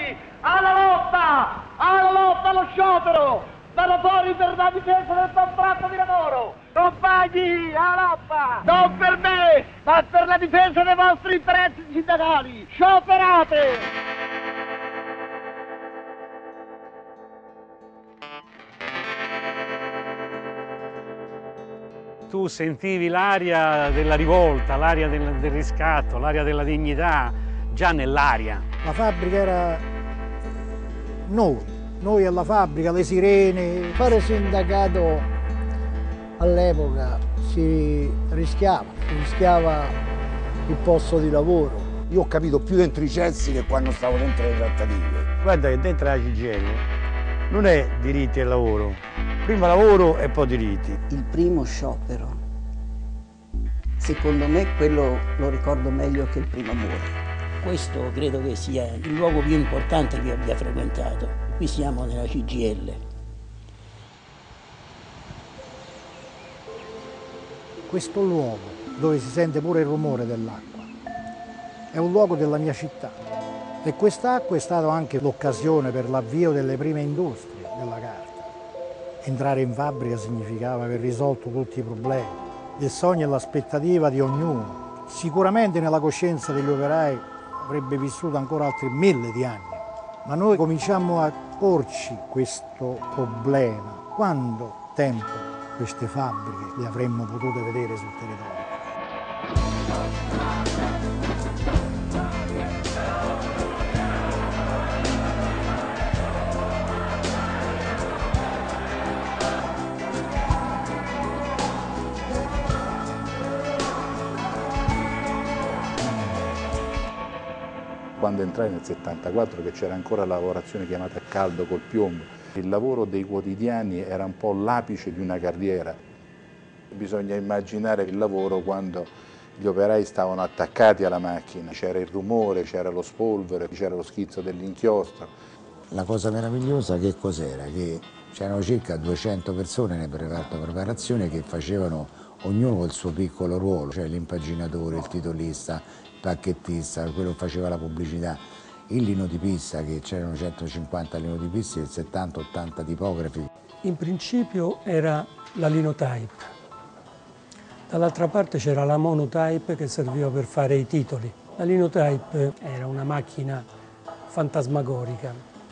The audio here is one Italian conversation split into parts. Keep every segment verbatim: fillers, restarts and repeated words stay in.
compagni, alla lotta, alla lotta, allo sciopero, lavoratori per la difesa del contratto di lavoro. Compagni, alla lotta, non per me, ma per la difesa dei vostri interessi sindacali. Scioperate! Tu sentivi l'aria della rivolta, l'aria del, del riscatto, l'aria della dignità, già nell'aria. La fabbrica era noi, noi alla fabbrica, le sirene. Fare sindacato all'epoca si rischiava, si rischiava il posto di lavoro. Io ho capito più dentro i cessi che quando stavo dentro le trattative. Guarda che dentro la C G I L non è diritti e lavoro, prima lavoro e poi diritti. Il primo sciopero, secondo me quello lo ricordo meglio che il primo amore. Questo credo che sia il luogo più importante che abbia frequentato. Qui siamo nella C G I L. Questo luogo, dove si sente pure il rumore dell'acqua, è un luogo della mia città. E quest'acqua è stata anche l'occasione per l'avvio delle prime industrie della carta. Entrare in fabbrica significava aver risolto tutti i problemi. Il sogno e l'aspettativa di ognuno. Sicuramente nella coscienza degli operai avrebbe vissuto ancora altri mille di anni. Ma noi cominciamo a porci questo problema. Quando tempo queste fabbriche le avremmo potute vedere sul territorio? Quando entrai nel settantaquattro, che c'era ancora la lavorazione chiamata a caldo col piombo, il lavoro dei quotidiani era un po' l'apice di una carriera. Bisogna immaginare il lavoro quando gli operai stavano attaccati alla macchina, c'era il rumore, c'era lo spolvero, c'era lo schizzo dell'inchiostro. La cosa meravigliosa che cos'era? Che c'erano circa duecento persone nel reparto preparazione che facevano ognuno il suo piccolo ruolo, cioè l'impaginatore, il titolista, il pacchettista, quello che faceva la pubblicità, il linotipista, che c'erano centocinquanta linotipisti e settanta ottanta tipografi. In principio era la linotype, dall'altra parte c'era la monotype che serviva per fare i titoli. La linotype era una macchina fantasmagorica.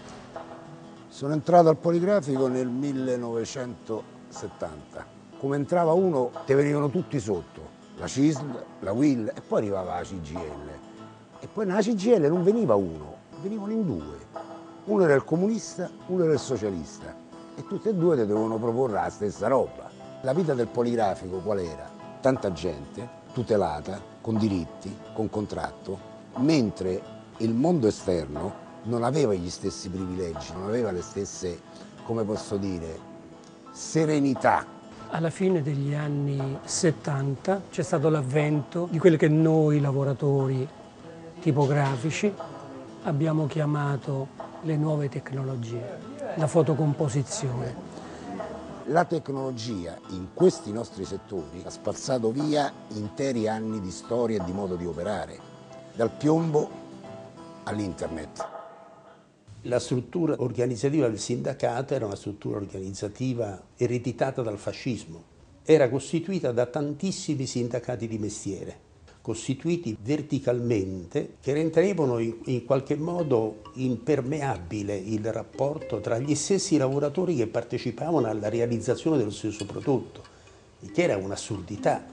Sono entrato al poligrafico nel millenovecentosettanta. Come entrava uno, te venivano tutti sotto, la C I S L, la U I L, e poi arrivava la C G I L. E poi nella C G I L non veniva uno, venivano in due. Uno era il comunista, uno era il socialista. E tutti e due ti dovevano proporre la stessa roba. La vita del poligrafico qual era? Tanta gente, tutelata, con diritti, con contratto, mentre il mondo esterno non aveva gli stessi privilegi, non aveva le stesse, come posso dire, serenità. Alla fine degli anni settanta c'è stato l'avvento di quelle che noi lavoratori tipografici abbiamo chiamato le nuove tecnologie, la fotocomposizione. La tecnologia in questi nostri settori ha spazzato via interi anni di storia e di modo di operare, dal piombo all'internet. La struttura organizzativa del sindacato era una struttura organizzativa ereditata dal fascismo. Era costituita da tantissimi sindacati di mestiere, costituiti verticalmente, che rendevano in, in qualche modo impermeabile il rapporto tra gli stessi lavoratori che partecipavano alla realizzazione dello stesso prodotto, che era un'assurdità.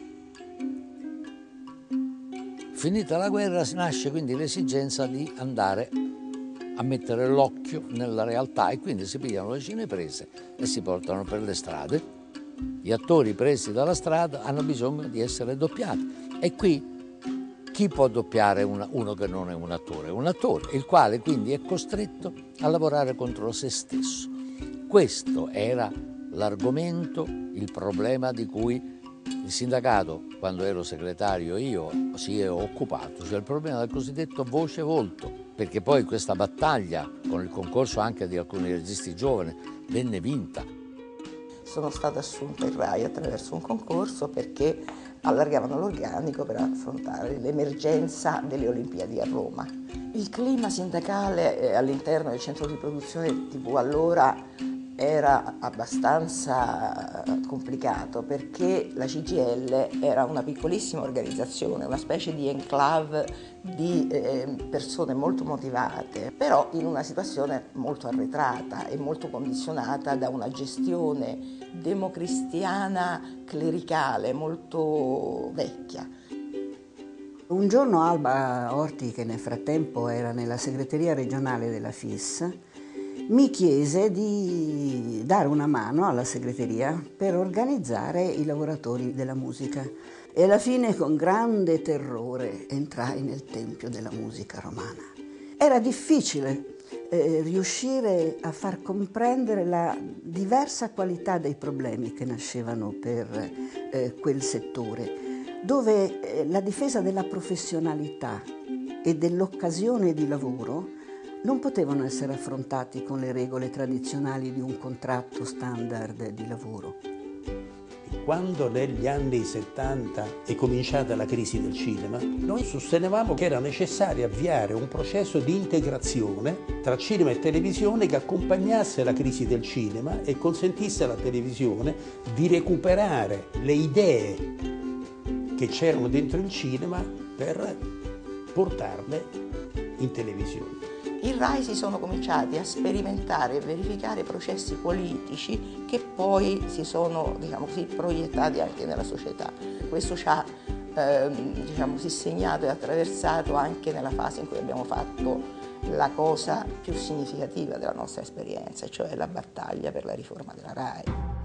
Finita la guerra nasce quindi l'esigenza di andare a mettere l'occhio nella realtà e quindi si pigliano le cineprese e si portano per le strade. Gli attori presi dalla strada hanno bisogno di essere doppiati e qui chi può doppiare una, uno che non è un attore? Un attore, il quale quindi è costretto a lavorare contro se stesso. Questo era l'argomento, il problema di cui il sindacato, quando ero segretario io, si è occupato, cioè il problema del cosiddetto voce-volto, perché poi questa battaglia, con il concorso anche di alcuni registi giovani, venne vinta. Sono stata assunta in RAI attraverso un concorso perché allargavano l'organico per affrontare l'emergenza delle Olimpiadi a Roma. Il clima sindacale all'interno del centro di produzione tivù allora era abbastanza complicato perché la C G I L era una piccolissima organizzazione, una specie di enclave di eh, persone molto motivate, però in una situazione molto arretrata e molto condizionata da una gestione democristiana clericale molto vecchia. Un giorno Alba Orti, che nel frattempo era nella segreteria regionale della F I S, mi chiese di dare una mano alla segreteria per organizzare i lavoratori della musica e alla fine con grande terrore entrai nel Tempio della Musica Romana. Era difficile eh, riuscire a far comprendere la diversa qualità dei problemi che nascevano per eh, quel settore, dove eh, la difesa della professionalità e dell'occasione di lavoro non potevano essere affrontati con le regole tradizionali di un contratto standard di lavoro. Quando negli anni settanta è cominciata la crisi del cinema, noi sostenevamo che era necessario avviare un processo di integrazione tra cinema e televisione che accompagnasse la crisi del cinema e consentisse alla televisione di recuperare le idee che c'erano dentro il cinema per portarle in televisione. In Rai si sono cominciati a sperimentare e verificare processi politici che poi si sono, diciamo così, proiettati anche nella società. Questo ci ha ehm, diciamo così, segnato e attraversato anche nella fase in cui abbiamo fatto la cosa più significativa della nostra esperienza, cioè la battaglia per la riforma della Rai.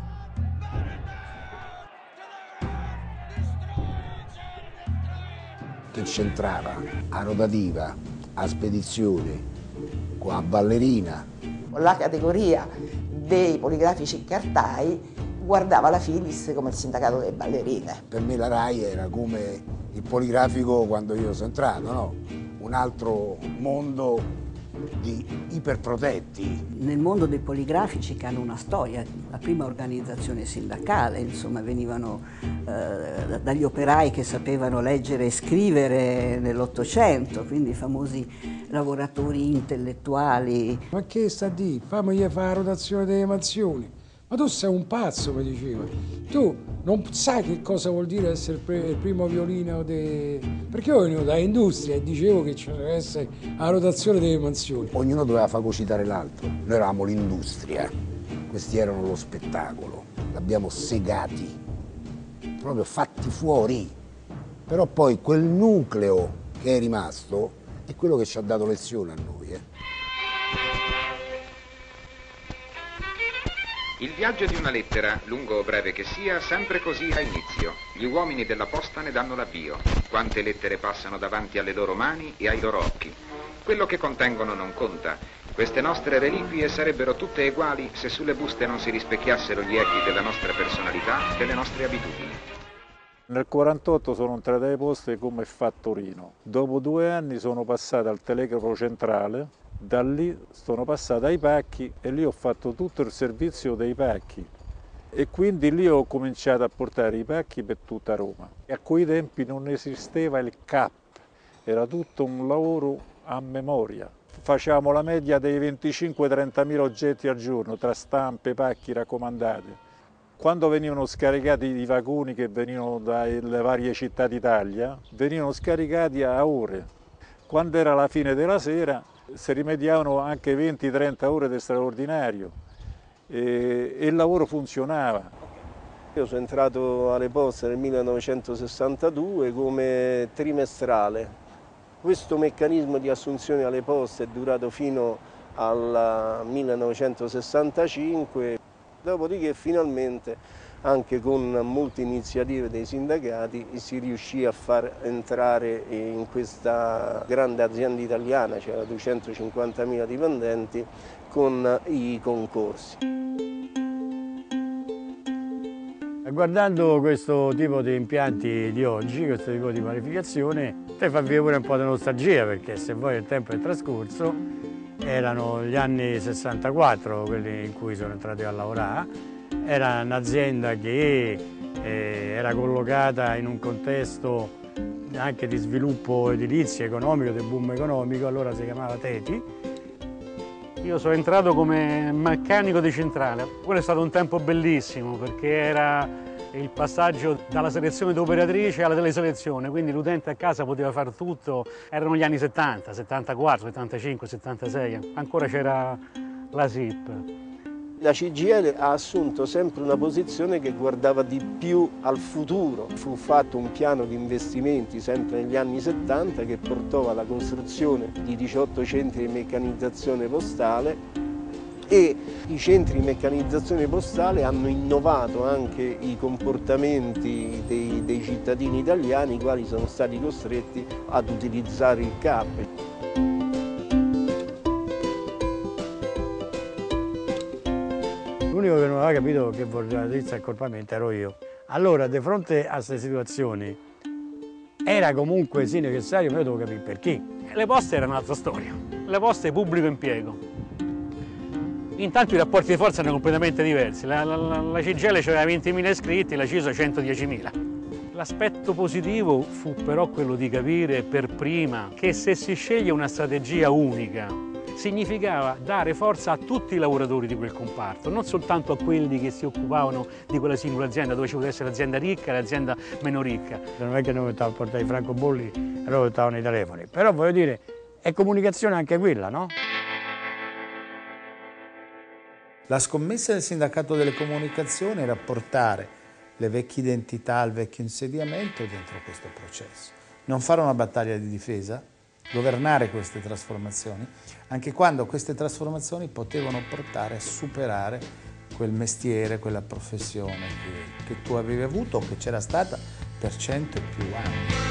Che c'entrava a rotativa, a spedizione, a ballerina. La categoria dei poligrafici cartai guardava la Filis come il sindacato delle ballerine. Per me la Rai era come il poligrafico quando io sono entrato, no? Un altro mondo di iperprotetti. Nel mondo dei poligrafici, che hanno una storia, la prima organizzazione sindacale, insomma, venivano eh, dagli operai che sapevano leggere e scrivere nell'Ottocento, quindi i famosi lavoratori intellettuali. Ma che sta di? Fammi fare la rotazione delle mansioni. Ma tu sei un pazzo, mi diceva. Tu non sai che cosa vuol dire essere il primo violino de... Perché io venivo da industria e dicevo che ci deve essere la rotazione delle mansioni. Ognuno doveva fagocitare l'altro. Noi eravamo l'industria, questi erano lo spettacolo. L'abbiamo segati, proprio fatti fuori. Però poi quel nucleo che è rimasto è quello che ci ha dato lezione a noi. Eh. Il viaggio di una lettera, lungo o breve che sia, sempre così ha inizio. Gli uomini della posta ne danno l'avvio. Quante lettere passano davanti alle loro mani e ai loro occhi. Quello che contengono non conta. Queste nostre reliquie sarebbero tutte uguali se sulle buste non si rispecchiassero gli echi della nostra personalità, delle nostre abitudini. Nel quarantotto sono entrato alle poste come fattorino. Dopo due anni sono passato al telegrafo centrale. Da lì sono passato ai pacchi e lì ho fatto tutto il servizio dei pacchi e quindi lì ho cominciato a portare i pacchi per tutta Roma. E a quei tempi non esisteva il C A P, era tutto un lavoro a memoria. Facevamo la media dei venticinque trentamila oggetti al giorno tra stampe, pacchi, raccomandati. Quando venivano scaricati i vagoni che venivano dalle varie città d'Italia, venivano scaricati a ore. Quando era la fine della sera si rimediavano anche venti trenta ore di straordinario e, e il lavoro funzionava. Io sono entrato alle poste nel millenovecentosessantadue come trimestrale. Questo meccanismo di assunzione alle poste è durato fino al millenovecentosessantacinque, dopodiché finalmente anche con molte iniziative dei sindacati si riuscì a far entrare in questa grande azienda italiana, c'era duecentocinquantamila dipendenti, con i concorsi. Guardando questo tipo di impianti di oggi, questo tipo di panificazione, te fa vivere pure un po' di nostalgia, perché se poi il tempo è trascorso, erano gli anni sessantaquattro quelli in cui sono entrato a lavorare. Era un'azienda che eh, era collocata in un contesto anche di sviluppo edilizio, economico, del boom economico, allora si chiamava Teti. Io sono entrato come meccanico di centrale. Quello è stato un tempo bellissimo perché era il passaggio dalla selezione d'operatrice alla teleselezione, quindi l'utente a casa poteva fare tutto. Erano gli anni settanta, settantaquattro, settantacinque, settantasei, ancora c'era la S I P. La C G I L ha assunto sempre una posizione che guardava di più al futuro. Fu fatto un piano di investimenti sempre negli anni settanta che portò alla costruzione di diciotto centri di meccanizzazione postale e i centri di meccanizzazione postale hanno innovato anche i comportamenti dei, dei cittadini italiani, i quali sono stati costretti ad utilizzare il C A P. L'unico che non aveva capito che voleva dire accorpamento ero io. Allora, di fronte a queste situazioni, era comunque sì necessario, ma io devo capire perché. Le poste erano un'altra storia. Le poste pubblico impiego. Intanto i rapporti di forza erano completamente diversi. La, la, la C G I L aveva ventimila iscritti, la C I S O centodiecimila. L'aspetto positivo fu però quello di capire per prima che se si sceglie una strategia unica, significava dare forza a tutti i lavoratori di quel comparto, non soltanto a quelli che si occupavano di quella singola azienda, dove ci poteva essere l'azienda ricca e l'azienda meno ricca. Non è che noi mettiamo a portare i francobolli e loro mettavano i telefoni, però voglio dire, è comunicazione anche quella, no? La scommessa del sindacato delle comunicazioni era portare le vecchie identità, il vecchio insediamento dentro questo processo. Non fare una battaglia di difesa, governare queste trasformazioni, anche quando queste trasformazioni potevano portare a superare quel mestiere, quella professione che, che tu avevi avuto o che c'era stata per cento e più anni.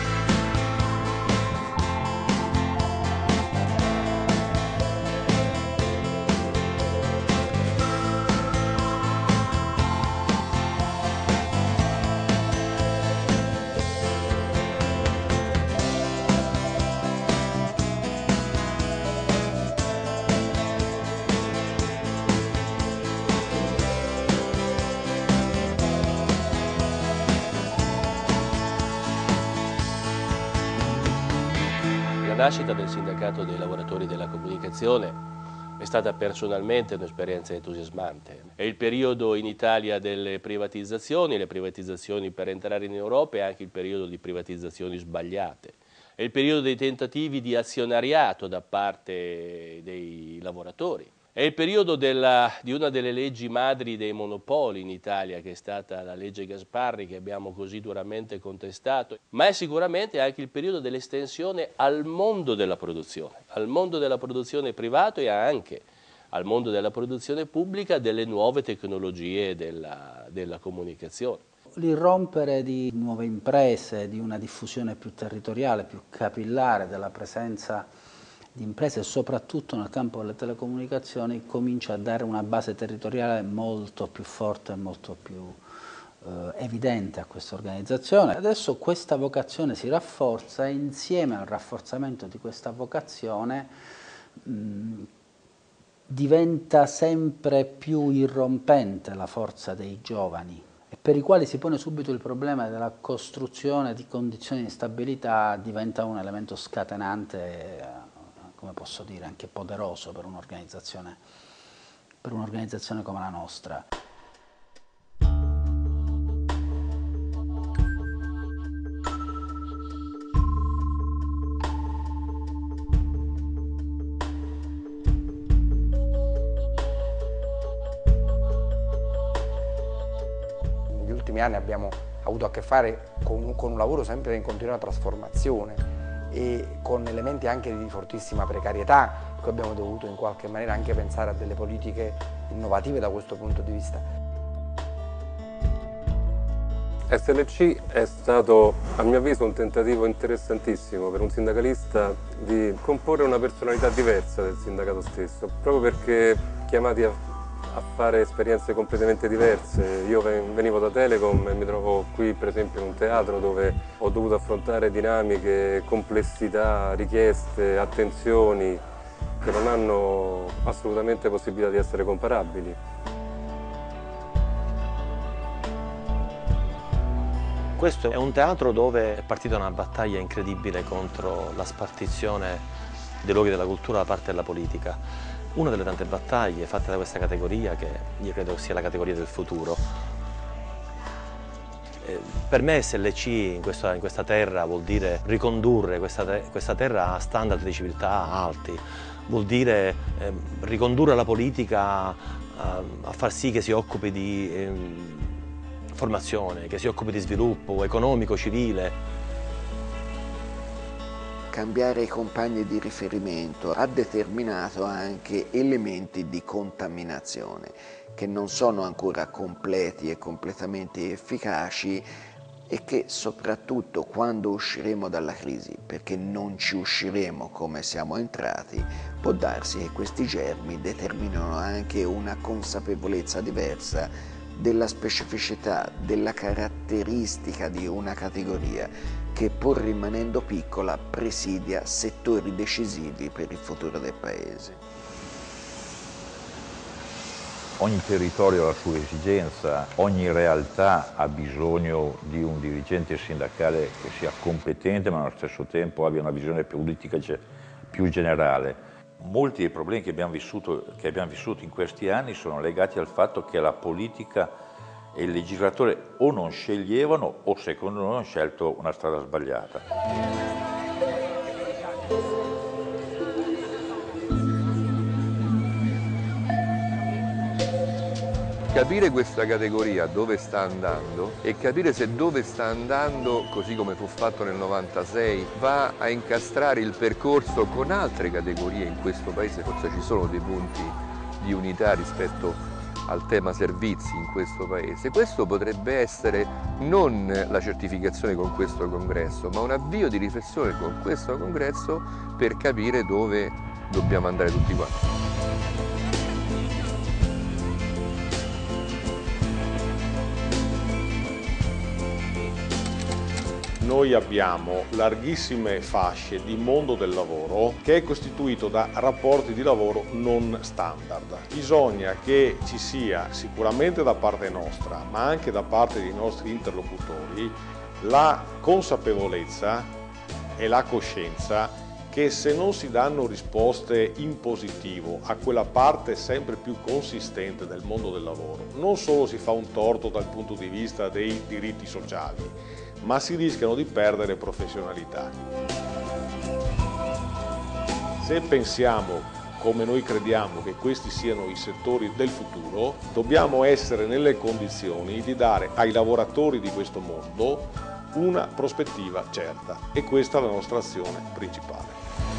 La nascita del sindacato dei lavoratori della comunicazione è stata personalmente un'esperienza entusiasmante. È il periodo in Italia delle privatizzazioni, le privatizzazioni per entrare in Europa e anche il periodo di privatizzazioni sbagliate. È il periodo dei tentativi di azionariato da parte dei lavoratori. È il periodo della, di una delle leggi madri dei monopoli in Italia, che è stata la legge Gasparri, che abbiamo così duramente contestato, ma è sicuramente anche il periodo dell'estensione al mondo della produzione, al mondo della produzione privato e anche al mondo della produzione pubblica delle nuove tecnologie della, della comunicazione. L'irrompere di nuove imprese, di una diffusione più territoriale, più capillare della presenza di imprese, soprattutto nel campo delle telecomunicazioni, comincia a dare una base territoriale molto più forte e molto più eh, evidente a questa organizzazione. Adesso questa vocazione si rafforza e insieme al rafforzamento di questa vocazione mh, diventa sempre più irrompente la forza dei giovani, e per i quali si pone subito il problema della costruzione di condizioni di stabilità, diventa un elemento scatenante, come posso dire, anche poderoso per un'organizzazione per un'organizzazione come la nostra. Negli ultimi anni abbiamo avuto a che fare con, con un lavoro sempre in continua trasformazione e con elementi anche di fortissima precarietà, per cui abbiamo dovuto in qualche maniera anche pensare a delle politiche innovative da questo punto di vista. S L C è stato, a mio avviso, un tentativo interessantissimo per un sindacalista di comporre una personalità diversa del sindacato stesso, proprio perché chiamati a a fare esperienze completamente diverse. Io venivo da Telecom e mi trovo qui per esempio in un teatro dove ho dovuto affrontare dinamiche, complessità, richieste, attenzioni che non hanno assolutamente possibilità di essere comparabili. Questo è un teatro dove è partita una battaglia incredibile contro la spartizione dei luoghi della cultura da parte della politica. Una delle tante battaglie fatte da questa categoria, che io credo sia la categoria del futuro. Per me S L C in questa, in questa terra vuol dire ricondurre questa, te, questa terra a standard di civiltà alti, vuol dire eh, ricondurre la politica a, a far sì che si occupi di eh, formazione, che si occupi di sviluppo economico, civile. Cambiare i compagni di riferimento ha determinato anche elementi di contaminazione che non sono ancora completi e completamente efficaci e che soprattutto quando usciremo dalla crisi, perché non ci usciremo come siamo entrati, può darsi che questi germi determinano anche una consapevolezza diversa della specificità, della caratteristica di una categoria che, pur rimanendo piccola, presidia settori decisivi per il futuro del Paese. Ogni territorio ha la sua esigenza, ogni realtà ha bisogno di un dirigente sindacale che sia competente ma allo stesso tempo abbia una visione politica più generale. Molti dei problemi che abbiamo vissuto, che abbiamo vissuto in questi anni sono legati al fatto che la politica e il legislatore o non sceglievano o secondo noi hanno scelto una strada sbagliata. Capire questa categoria dove sta andando e capire se dove sta andando, così come fu fatto nel novantasei, va a incastrare il percorso con altre categorie in questo Paese. Forse ci sono dei punti di unità rispetto al tema servizi in questo Paese. Questo potrebbe essere non la certificazione con questo congresso, ma un avvio di riflessione con questo congresso per capire dove dobbiamo andare tutti quanti. Noi abbiamo larghissime fasce di mondo del lavoro che è costituito da rapporti di lavoro non standard. Bisogna che ci sia sicuramente da parte nostra, ma anche da parte dei nostri interlocutori, la consapevolezza e la coscienza che se non si danno risposte in positivo a quella parte sempre più consistente del mondo del lavoro, non solo si fa un torto dal punto di vista dei diritti sociali, ma si rischiano di perdere professionalità. Se pensiamo, come noi crediamo, che questi siano i settori del futuro, dobbiamo essere nelle condizioni di dare ai lavoratori di questo mondo una prospettiva certa e questa è la nostra azione principale.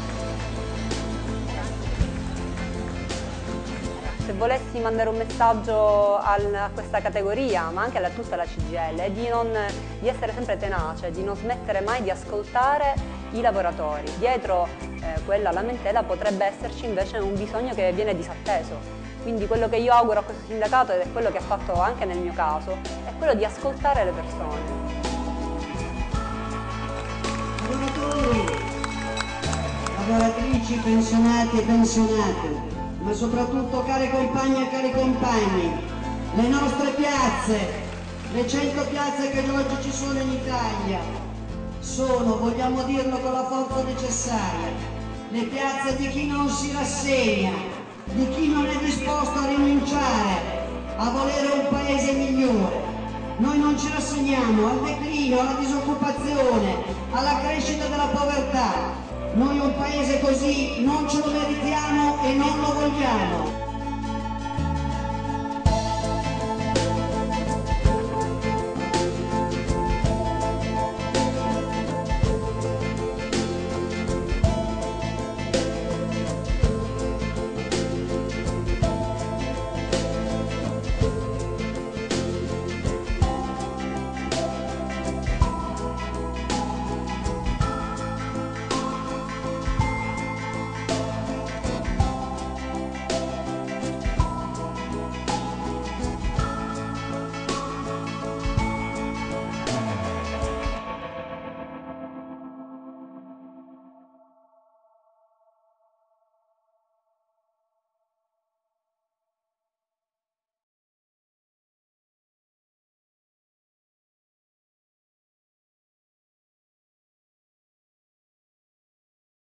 Se volessi mandare un messaggio a questa categoria, ma anche a tutta la C G I L, è di, non, di essere sempre tenace, di non smettere mai di ascoltare i lavoratori. Dietro eh, quella lamentela potrebbe esserci invece un bisogno che viene disatteso. Quindi quello che io auguro a questo sindacato, ed è quello che ha fatto anche nel mio caso, è quello di ascoltare le persone. Lavoratori, lavoratrici, pensionati e pensionate, ma soprattutto care compagne e cari compagni, le nostre piazze, le cento piazze che oggi ci sono in Italia, sono, vogliamo dirlo con la forza necessaria, le piazze di chi non si rassegna, di chi non è disposto a rinunciare, a volere un paese migliore. Noi non ci rassegniamo al declino, alla disoccupazione, alla crescita della povertà. Noi un paese così non ce lo meritiamo e non lo vogliamo.